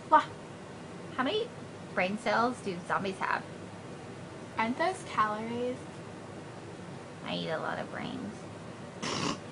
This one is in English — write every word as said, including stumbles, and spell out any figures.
Wow. How many brain cells do zombies have? Aren't those calories? I eat a lot of brains.